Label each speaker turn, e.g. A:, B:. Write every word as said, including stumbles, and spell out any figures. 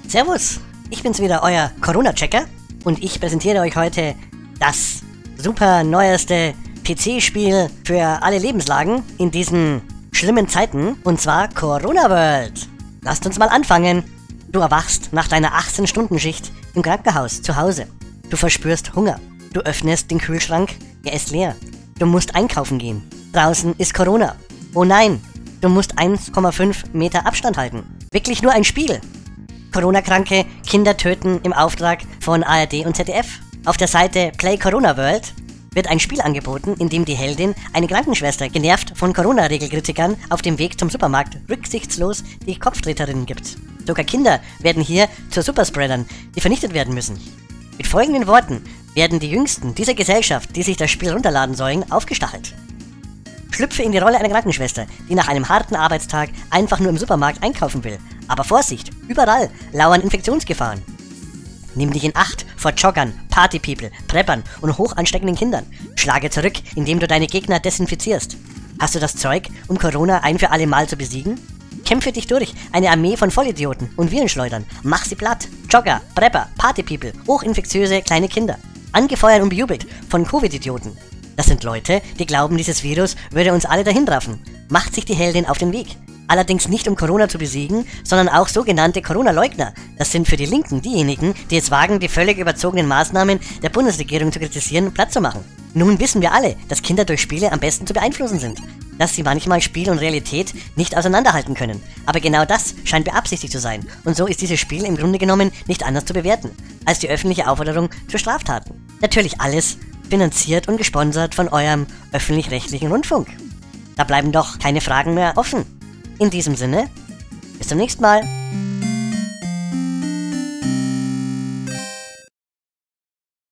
A: Servus, ich bin's wieder, euer Corona-Checker, und ich präsentiere euch heute das super neueste P C-Spiel für alle Lebenslagen in diesen schlimmen Zeiten, und zwar Corona World. Lasst uns mal anfangen. Du erwachst nach deiner achtzehn-Stunden-Schicht im Krankenhaus zu Hause. Du verspürst Hunger. Du öffnest den Kühlschrank, er ist leer. Du musst einkaufen gehen. Draußen ist Corona. Oh nein, du musst eins Komma fünf Meter Abstand halten. Wirklich nur ein Spiel. Corona-kranke Kinder töten im Auftrag von A R D und Z D F. Auf der Seite Play Corona World wird ein Spiel angeboten, in dem die Heldin, eine Krankenschwester, genervt von Corona-Regelkritikern, auf dem Weg zum Supermarkt rücksichtslos die Kopftreterinnen gibt. Sogar Kinder werden hier zu Superspreadern, die vernichtet werden müssen. Mit folgenden Worten werden die Jüngsten dieser Gesellschaft, die sich das Spiel runterladen sollen, aufgestachelt. Schlüpfe in die Rolle einer Krankenschwester, die nach einem harten Arbeitstag einfach nur im Supermarkt einkaufen will. Aber Vorsicht, überall lauern Infektionsgefahren. Nimm dich in Acht vor Joggern, Partypeople, Preppern und hoch ansteckenden Kindern. Schlage zurück, indem du deine Gegner desinfizierst. Hast du das Zeug, um Corona ein für alle Mal zu besiegen? Kämpfe dich durch, eine Armee von Vollidioten und Virenschleudern. Mach sie platt. Jogger, Prepper, Partypeople, hochinfektiöse kleine Kinder. Angefeuert und bejubelt von Covid-Idioten. Das sind Leute, die glauben, dieses Virus würde uns alle dahinraffen. Macht sich die Heldin auf den Weg. Allerdings nicht, um Corona zu besiegen, sondern auch sogenannte Corona-Leugner. Das sind für die Linken diejenigen, die es wagen, die völlig überzogenen Maßnahmen der Bundesregierung zu kritisieren, Platz zu machen. Nun wissen wir alle, dass Kinder durch Spiele am besten zu beeinflussen sind. Dass sie manchmal Spiel und Realität nicht auseinanderhalten können. Aber genau das scheint beabsichtigt zu sein. Und so ist dieses Spiel im Grunde genommen nicht anders zu bewerten, als die öffentliche Aufforderung zu Straftaten. Natürlich alles finanziert und gesponsert von eurem öffentlich-rechtlichen Rundfunk. Da bleiben doch keine Fragen mehr offen. In diesem Sinne, bis zum nächsten Mal.